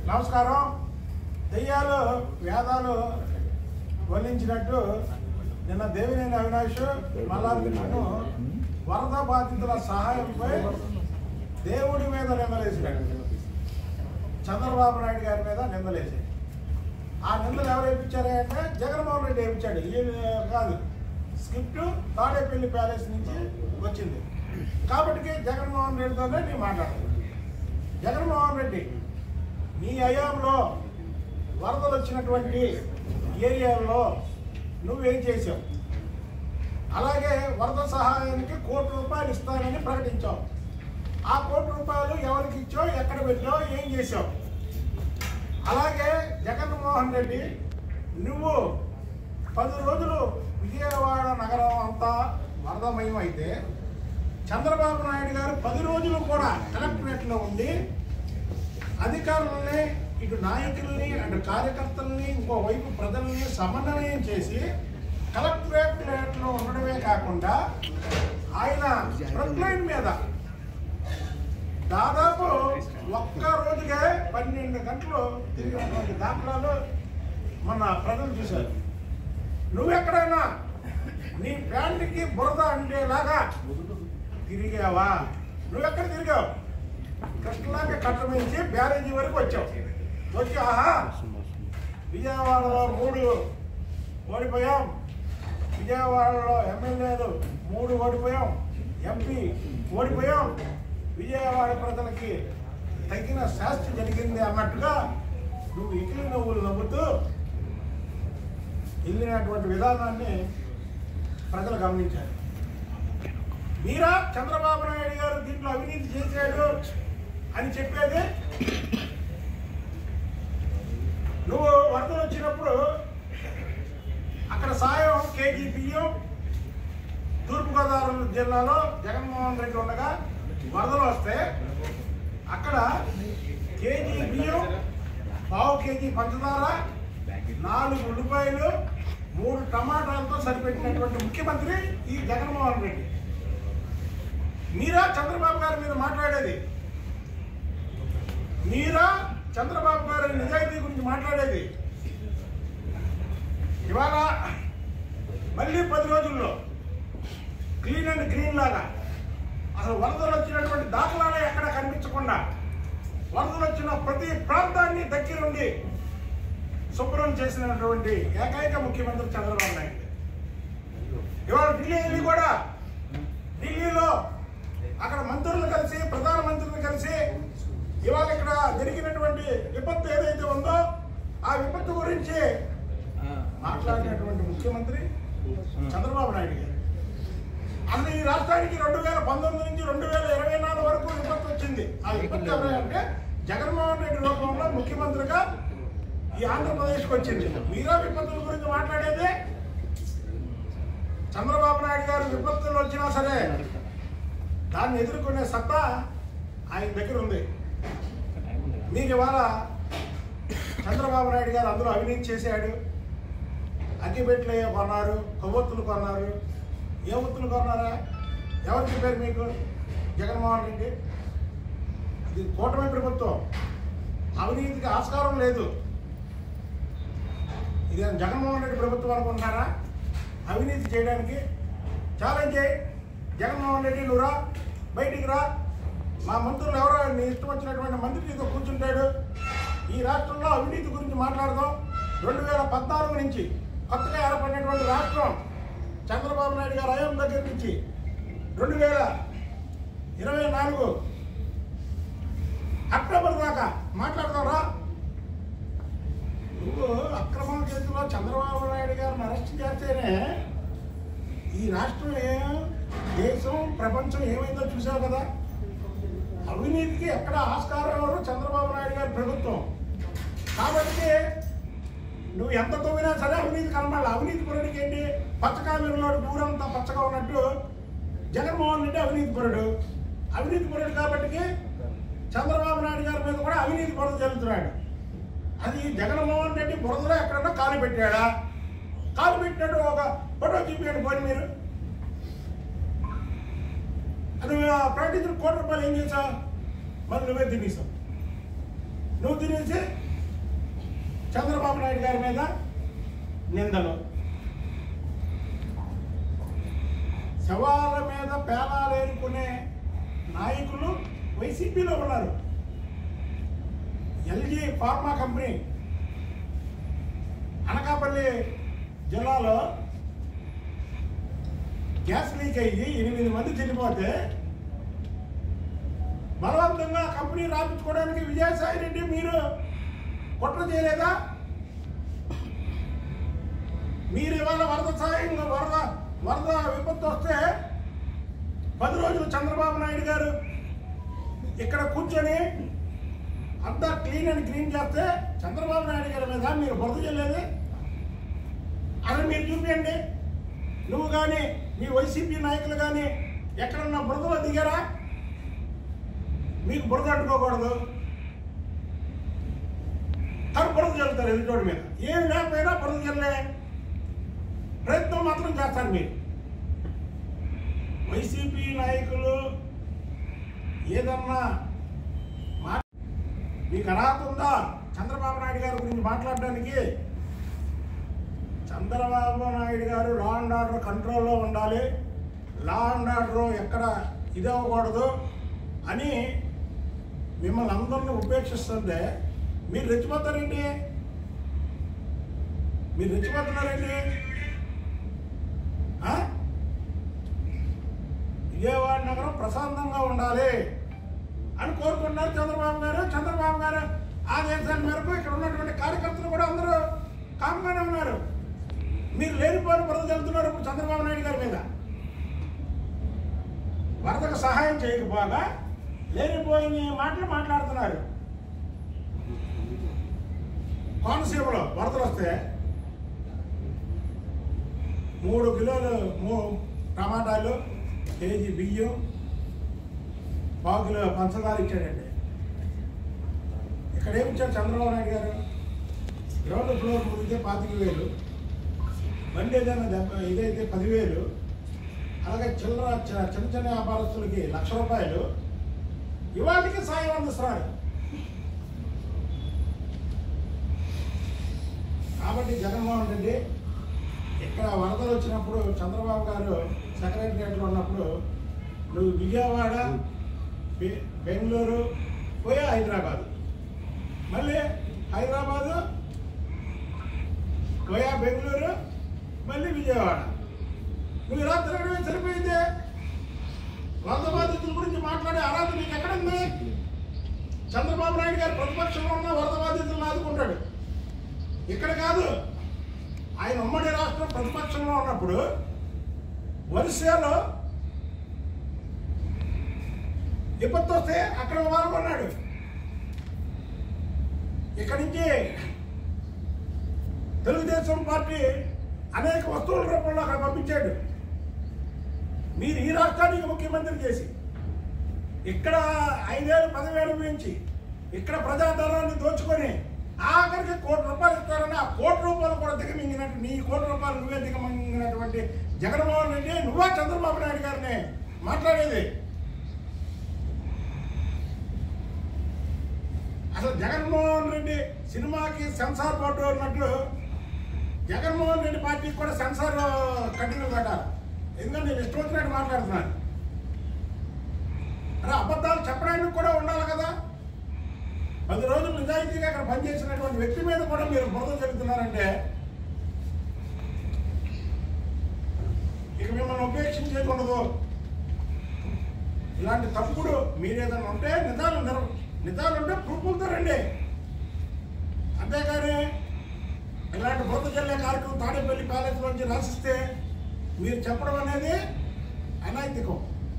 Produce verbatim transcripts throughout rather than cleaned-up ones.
నమస్కారం. దెయ్యాలు వేదాలు వల్లించినట్టు నిన్న దేవినేని అవినాష్ మల్లార్జునను వరద బాధితుల సహాయంపై దేవుడి మీద నిందలేసినాడు. చంద్రబాబు నాయుడు గారి మీద నిందలేసి ఆ నిందలు ఎవరు వేయించారంటే జగన్మోహన్ రెడ్డి వేయించాడు. ఈ కాదు, స్క్రిప్ట్ తాడేపల్లి ప్యాలెస్ నుంచి వచ్చింది కాబట్టి జగన్మోహన్ రెడ్డితోనే నీ మాట్లాడదు. జగన్మోహన్ రెడ్డి నీ హయాంలో వరదలు వచ్చినటువంటి ఏరియాల్లో నువ్వేం చేసావు? అలాగే వరద సహాయానికి కోటి రూపాయలు ఇస్తానని ప్రకటించావు. ఆ కోటి రూపాయలు ఎవరికి ఇచ్చావు, ఎక్కడ పెట్టావు, ఏం చేసావు? అలాగే జగన్మోహన్ రెడ్డి నువ్వు పది రోజులు విజయవాడ నగరం అంతా వరదమయం అయితే చంద్రబాబు నాయుడు గారు పది రోజులు కూడా కలెక్టరేట్లో ఉండి అధికారులని, ఇటు నాయకుల్ని, అటు కార్యకర్తల్ని, ఇంకోవైపు ప్రజల్ని సమన్వయం చేసి కలెక్టరేట్లో ఉండడమే కాకుండా ఆయన ఫ్రంట్ లైన్ మీద దాదాపు ఒక్క రోజుగా పన్నెండు గంటలు తిరిగినటువంటి దాఖలాలు మన ప్రజలు చూశారు. నువ్వెక్కడైనా నీ ప్యాంటుకి బురద అంటేలాగా తిరిగావా? నువ్వెక్కడ తిరిగావు? కృష్ణలాగా కట్టమించి బ్యారేజీ వరకు వచ్చావు. వచ్చి ఆహా విజయవాడలో మూడు ఓడిపోయాం, విజయవాడలో ఎమ్మెల్యేలు మూడు ఓడిపోయాం, ఎంపీ ఓడిపోయాం, విజయవాడ ప్రజలకి తగిన శాస్తి జరిగింది అన్నట్టుగా నువ్వు ఇకిలి నవ్వులు నవ్వుతూ వెళ్ళినటువంటి విధానాన్ని ప్రజలు గమనించారు. మీరా చంద్రబాబు నాయుడు గారు దీంట్లో అవినీతి చేశాడు అని చెప్పేది? నువ్వు వరదలు వచ్చినప్పుడు అక్కడ సాయం కేజీ బియ్యం తూర్పుగోదావరి జిల్లాలో జగన్మోహన్ రెడ్డి ఉండగా వరదలు వస్తే అక్కడ కేజీ బియ్యం, పావు కేజీ పంచదార, నాలుగు ఉల్లిపాయలు, మూడు టమాటాలతో సరిపెట్టినటువంటి ముఖ్యమంత్రి ఈ జగన్మోహన్ రెడ్డి. మీరా చంద్రబాబు గారి మీద మాట్లాడేది? మీరా చంద్రబాబు గారి నిజాయితీ గురించి మాట్లాడేది? ఇవాళ మళ్ళీ పది రోజుల్లో క్లీన్ అండ్ గ్రీన్ లాగా అసలు వరదలు వచ్చినటువంటి దాఖలాలే ఎక్కడ కనిపించకుండా వరదలు వచ్చిన ప్రతి ప్రాంతాన్ని దగ్గరుండి శుభ్రం చేసినటువంటి ఏకైక ముఖ్యమంత్రి చంద్రబాబు నాయుడు. ఇవాళ ఢిల్లీ వెళ్ళి కూడా ఢిల్లీలో అక్కడ మంత్రులు కలిసి, ప్రధానమంత్రిని కలిసి ఇవాళ ఇక్కడ జరిగినటువంటి విపత్తు ఏదైతే ఉందో ఆ విపత్తు గురించి మాట్లాడినటువంటి ముఖ్యమంత్రి చంద్రబాబు నాయుడు గారు. అసలు ఈ రాష్ట్రానికి రెండు వేల పంతొమ్మిది నుంచి రెండు వేల ఇరవై నాలుగు వరకు విపత్తు వచ్చింది. ఆ విపత్తు ఎవరంటే జగన్మోహన్ రెడ్డి రూపంలో ముఖ్యమంత్రిగా ఈ ఆంధ్రప్రదేశ్కి వచ్చింది. మీరా విపత్తుల గురించి మాట్లాడేది? చంద్రబాబు నాయుడు గారు విపత్తులు వచ్చినా సరే దాన్ని ఎదుర్కొనే సత్తా ఆయన దగ్గర ఉంది. మీరు ఇవాళ చంద్రబాబు నాయుడు గారు అందులో అవినీతి చేశాడు, అగ్గిపెట్లు కొన్నారు, కొవ్వొత్తులు కొన్నారు. ఏ ఒత్తులు కొన్నారా? ఎవరు చెప్పారు మీకు? జగన్మోహన్ రెడ్డి. ఇది కూటమి ప్రభుత్వం, అవినీతికి ఆస్కారం లేదు. ఇది జగన్మోహన్ రెడ్డి ప్రభుత్వం అనుకుంటున్నారా అవినీతి చేయడానికి? ఛాలెంజ్ చేయి జగన్మోహన్ రెడ్డి, నువ్వు రా, బయటికి రా. మా మంత్రులు ఎవరో నీ ఇష్టం వచ్చినటువంటి మంత్రి నీతో కూర్చుంటాడు. ఈ రాష్ట్రంలో అవినీతి గురించి మాట్లాడదాం. రెండు వేల పద్నాలుగు నుంచి కొత్తగా ఏర్పడినటువంటి రాష్ట్రం చంద్రబాబు నాయుడు గారు హయాం దగ్గర నుంచి రెండు వేల ఇరవై నాలుగు అక్టోబర్ దాకా మాట్లాడదాం రా. నువ్వు అక్రమ కేసులో చంద్రబాబు నాయుడు గారిని అరెస్ట్ చేస్తేనే ఈ రాష్ట్రం ఏం, దేశం, ప్రపంచం ఏమైందో చూసావు కదా. అవినీతికి ఎక్కడ ఆస్కారం ఎవరు? చంద్రబాబు నాయుడు గారి ప్రభుత్వం. కాబట్టి నువ్వు ఎంత తవ్వినా సరే అవినీతి కనబడాలి. అవినీతి పరుడికి ఏంటి? పచ్చకామెలో ఊరంతా పచ్చగా ఉన్నట్టు జగన్మోహన్ రెడ్డి అవినీతి పరుడు. అవినీతి పరుడు కాబట్టి చంద్రబాబు నాయుడు గారి మీద కూడా అవినీతి బురద జరుగుతున్నాడు. అది జగన్మోహన్ రెడ్డి బురదలో ఎక్కడన్నా కాలు పెట్టాడా? కాలు పెట్టినట్టు ఒక ఫోటో చూపించండి పోయి మీరు. అది ప్రకటించిన కోటి రూపాయలు ఏం చేశావు? మళ్ళీ నువ్వే తినేసావు. నువ్వు తినేసి చంద్రబాబు నాయుడు గారి మీద నిందలు. శవాల మీద పేలాలు ఏరుకునే నాయకులు వైసీపీలో ఉన్నారు. ఎల్జీ ఫార్మా కంపెనీ అనకాపల్లి జిల్లాలో గ్యాస్ లీక్ అయ్యి ఎనిమిది మంది చనిపోతే బలవంతంగా కంపెనీ రాపించుకోవడానికి విజయసాయి రెడ్డి మీరు కుట్ర చేయలేదా? మీరు ఇవాళ వరద సాయం వరద వరద విపత్తు వస్తే పది రోజులు చంద్రబాబు నాయుడు గారు ఇక్కడ కూర్చొని అంతా క్లీన్ అండ్ క్లీన్ చేస్తే చంద్రబాబు నాయుడు గారి మీద మీరు బురద చెల్లేది అది మీరు చూపించండి. నువ్వు కానీ మీ వైసీపీ నాయకులు కానీ ఎక్కడన్నా బురదలో దిగారా? మీకు బురద అంటుకోకూడదు, కానీ బురద చల్లుతారు ఎదుటోడి మీద. ఏం లేకపోయినా బురద చల్లే ప్రయత్నం మాత్రం చేస్తారు మీరు. వైసీపీ నాయకులు ఏదన్నా మా మీకు అర్హత ఉందా చంద్రబాబు నాయుడు గారి గురించి మాట్లాడడానికి? చంద్రబాబు నాయుడు గారు లా అండ్ ఆర్డర్ కంట్రోల్లో ఉండాలి, లా అండ్ ఆర్డర్ ఎక్కడ ఇది అవ్వకూడదు అని మిమ్మల్ని అందరినీ ఉపేక్షిస్తుంటే మీరు రెచ్చిపోతారండి. మీరు రెచ్చిపోతున్నారండి. విజయవాడ నగరం ప్రశాంతంగా ఉండాలి అని కోరుకుంటున్నారు చంద్రబాబు గారు. చంద్రబాబు గారు ఆదేశాల మేరకు ఇక్కడ ఉన్నటువంటి కార్యకర్తలు కూడా అందరూ కామ్గానే ఉన్నారు. మీరు లేనిపోయిన వరద జరుగుతున్నారు ఇప్పుడు చంద్రబాబు నాయుడు గారి మీద. వరదకు సహాయం చేయకపోగా లేనిపోయిన మాటలు మాట్లాడుతున్నారు. కోనసీమలో వరదలు వస్తే మూడు కిలోలు మూ టమాటాలు, కేజీ బియ్యం, పావు కిలో పంచదార ఇచ్చాడండి. ఇక్కడ ఏమిచ్చాడు చంద్రబాబు నాయుడు గారు? గ్రౌండ్ ఫ్లోర్ మురిగితే పాతిక వేలు, బండి ఏదైనా దెబ్బ ఇదైతే పదివేలు, అలాగే చిల్లర చిన్న చిన్న వ్యాపారస్తులకి లక్ష రూపాయలు ఇవాళకి సాయం అందిస్తున్నారు. కాబట్టి జగన్మోహన్ రెడ్డి ఇక్కడ వరదలు వచ్చినప్పుడు చంద్రబాబు గారు సెక్రటరియట్లో ఉన్నప్పుడు నువ్వు విజయవాడ, బెంగళూరు పోయా హైదరాబాదు, మళ్ళీ హైదరాబాదు పోయా బెంగళూరు, మళ్ళీ విజయవాడ. నువ్వు ఇలా తిరగడమే సరిపోయింది. వరద బాధితుల గురించి మాట్లాడే అర్హత నీకు ఎక్కడుంది? చంద్రబాబు నాయుడు గారు ప్రతిపక్షంలో ఉన్న వరద బాధితులను ఆదుకుంటాడు. ఇక్కడ కాదు. ఆయన ఉమ్మడి రాష్ట్రం ప్రతిపక్షంలో ఉన్నప్పుడు ఒరిస్సాలో విపత్తు వస్తే అక్కడ పాల్గొన్నాడు. ఇక్కడి నుంచి తెలుగుదేశం పార్టీ అనేక వస్తువుల రూపంలో అక్కడ పంపించాడు. మీరు ఈ రాష్ట్రానికి ముఖ్యమంత్రి చేసి ఇక్కడ ఐదేళ్ళు పదివేలు పెంచి ఇక్కడ ప్రజాధనాన్ని దోచుకొని ఆఖరికి కోటి రూపాయలు ఇస్తారని ఆ కోటి రూపాయలు కూడా దిగమింగినట్టు నీ కోటి రూపాయలు నువ్వే దిగమింగినటువంటి జగన్మోహన్ రెడ్డి నువ్వా చంద్రబాబు నాయుడు గారిని మాట్లాడేది? అసలు జగన్మోహన్ రెడ్డి సినిమాకి సెన్సార్ బోర్డు ఉన్నట్లు జగన్మోహన్ రెడ్డి పార్టీకి కూడా సెన్సార్ కఠినంగా కట్టాలి. ఎందుకంటే నేను ఇష్టం వచ్చినట్టు మాట్లాడుతున్నాను. అలా అబద్ధాలు చెప్పడానికి కూడా ఉండాలి కదా. పది రోజులు నిజాయితీగా అక్కడ పనిచేసినటువంటి వ్యక్తి మీద కూడా మీరు బురద జరుగుతున్నారంటే ఇక మిమ్మల్ని ఉపేక్షించేది ఉండదు. ఇలాంటి తప్పుడు మీరేదన్నా ఉంటే నిజాలు నిర నిజాలు ఉంటే ప్రూఫ్లతో రండి. అంతేకాని ఇలాంటి బురద జల్లే కార్యక్రమం తాడేపల్లి ప్యాలెస్ నుంచి రాసిస్తే మీరు చెప్పడం అనేది అనైతికం.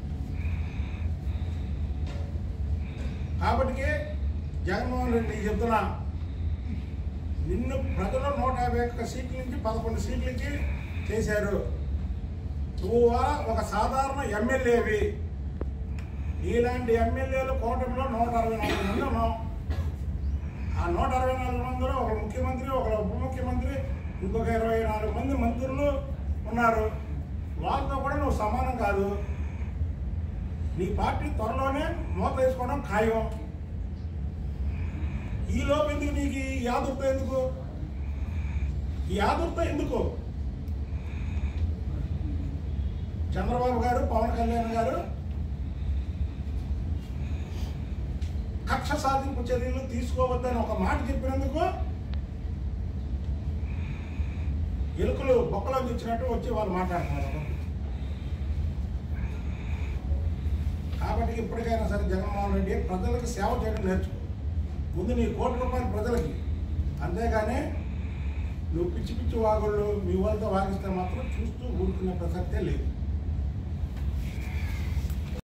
కాబట్టి జగన్మోహన్ రెడ్డి చెప్తున్నా, నిన్ను ప్రజలు నూట యాభై ఒక్క సీట్ల నుంచి పదకొండు సీట్లకి చేశారు. నువ్వు ఒక సాధారణ ఎమ్మెల్యేవి. ఇలాంటి ఎమ్మెల్యేలు కూటమిలో నూట అరవై నాలుగు మంది ఉన్నాం. ఆ నూట అరవై నాలుగు మందిలో ఒక ముఖ్యమంత్రి, ఒక ఉప ముఖ్యమంత్రి, ఇంకొక ఇరవై నాలుగు మంది మంత్రులు ఉన్నారు. వాళ్ళతో కూడా నువ్వు సమానం కాదు. నీ పార్టీ త్వరలోనే మూత వేసుకోవడం ఖాయం. ఈ లోపు ఎందుకు నీకు ఈ ఆదుర్త ఎందుకు ఈ ఆదుర్త ఎందుకు చంద్రబాబు గారు పవన్ కళ్యాణ్ గారు కక్ష సాధింపు చర్యలు తీసుకోవద్దని ఒక మాట చెప్పినందుకు ఎలుకలు బొక్కలో ఇచ్చినట్టు వచ్చి వాళ్ళు మాట్లాడుతున్నారు. కాబట్టి ఇప్పటికైనా సరే జగన్మోహన్ రెడ్డి ప్రజలకు సేవ చేయడం నేర్చుకో. ముందు నీ కోటి రూపాయలు ప్రజలకి, అంతేగాని నువ్వు పిచ్చి పిచ్చి వాగుళ్ళు మీ వాళ్ళతో వాగిస్తే మాత్రం చూస్తూ ఊరుకునే ప్రసక్తే లేదు.